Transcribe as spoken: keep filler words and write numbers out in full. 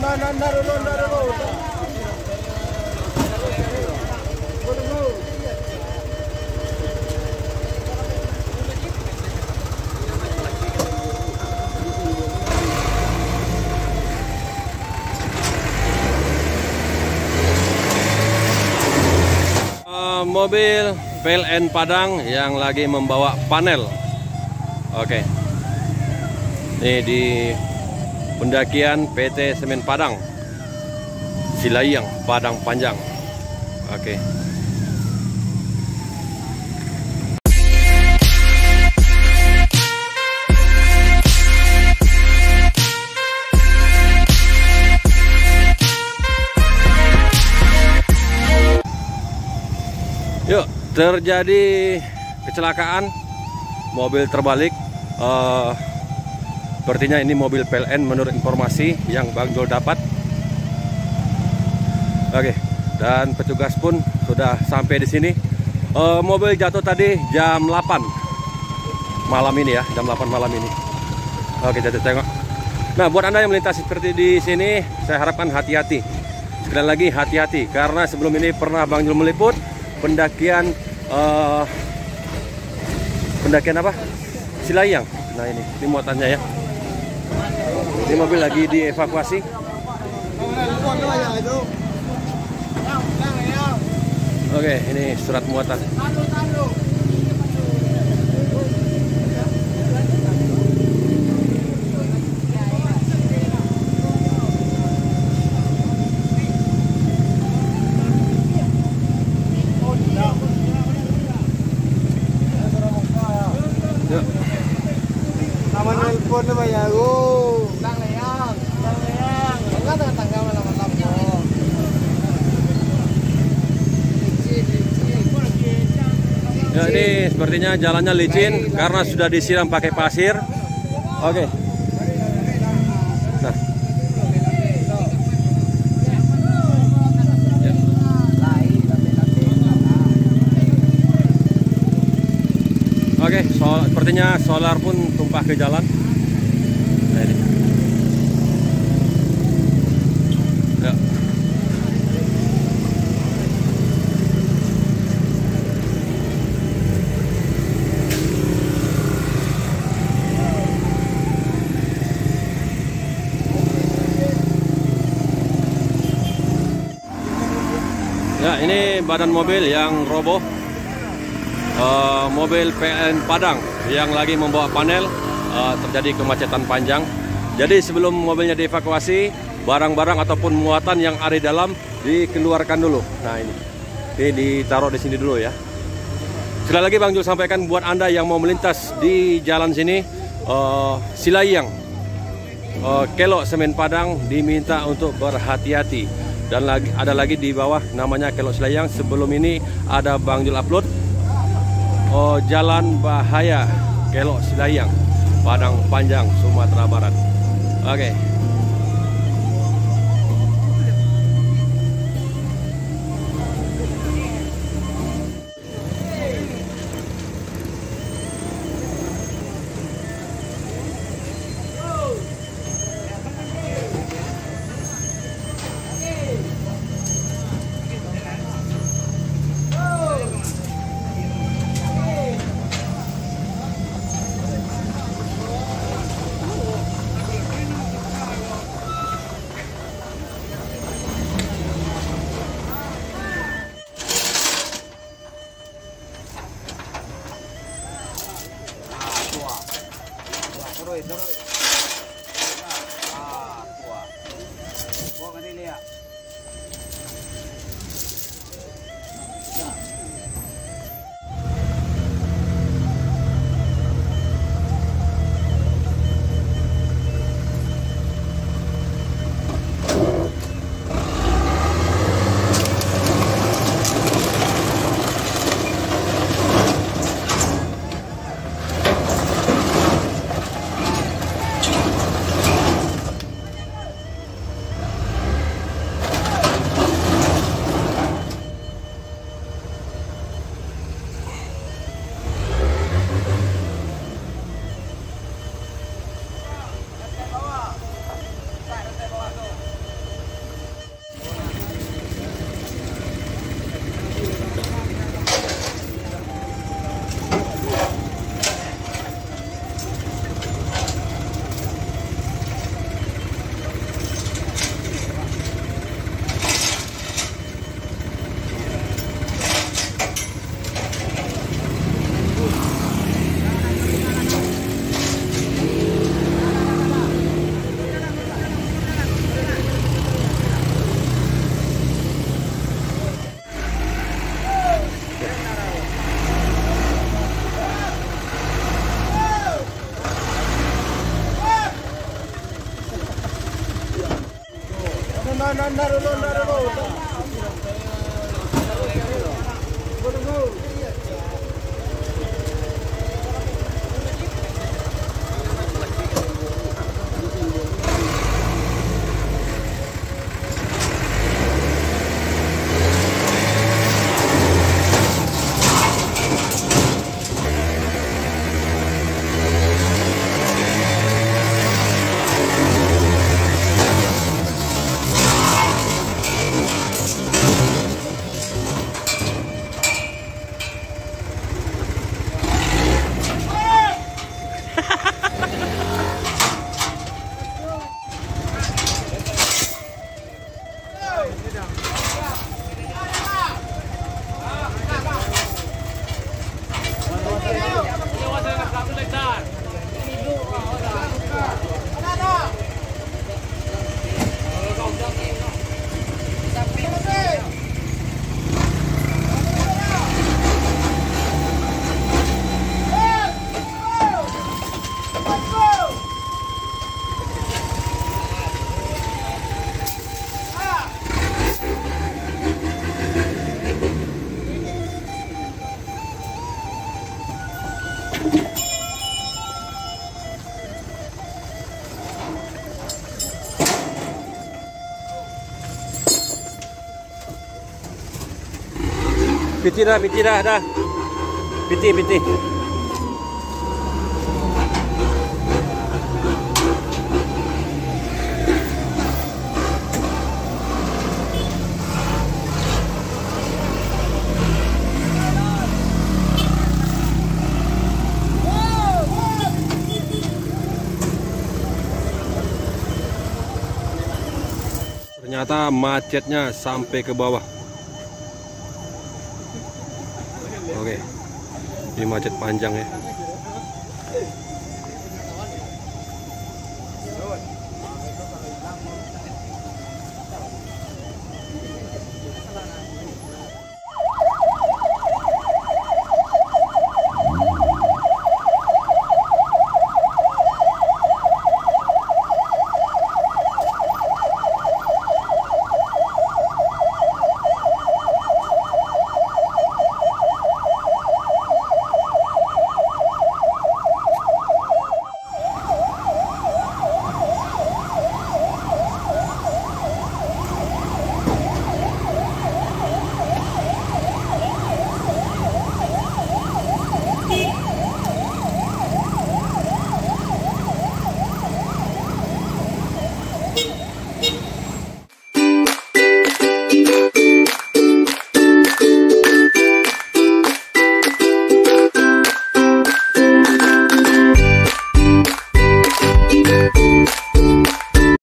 Mobil P L N Padang yang lagi membawa panel. Oke. Ini di pendakian P T Semen Padang, Silayang, Padang Panjang. Oke. Yuk, terjadi kecelakaan, mobil terbalik. Uh, sepertinya ini mobil P L N menurut informasi yang Bang Jul dapat. Oke, dan petugas pun sudah sampai di sini. Uh, mobil jatuh tadi jam delapan malam ini ya, jam delapan malam ini. Oke, jadi tengok. Nah, buat Anda yang melintasi seperti di sini, saya harapkan hati-hati. Sekali lagi hati-hati, karena sebelum ini pernah Bang Jul meliput pendakian uh, pendakian apa? Silayang. Nah, ini, ini muatannya ya. Ini mobil lagi dievakuasi. Oke, ini surat muatan. Ya, ini sepertinya jalannya licin karena sudah disiram pakai pasir. Oke. Nah. Ya. Oke, sol sepertinya solar pun tumpah ke jalan. Nah, ini. Ya. Ya, ini badan mobil yang roboh, uh, mobil P L N Padang yang lagi membawa panel. Uh, terjadi kemacetan panjang. Jadi sebelum mobilnya dievakuasi, barang-barang ataupun muatan yang ada di dalam dikeluarkan dulu. Nah, ini, ini ditaruh di sini dulu ya. Sekali lagi Bang Jul sampaikan buat Anda yang mau melintas di jalan sini, uh, Silayang, uh, Kelok Semen Padang, diminta untuk berhati-hati. Dan lagi ada lagi di bawah namanya Kelok Silayang. Sebelum ini ada Bang Jul upload oh, jalan bahaya Kelok Silayang, Padang Panjang, Sumatera Barat. Oke. Piti dah, piti dah, dah. Piti, piti. Ternyata macetnya sampai ke bawah. Oke, ini macet panjang ya.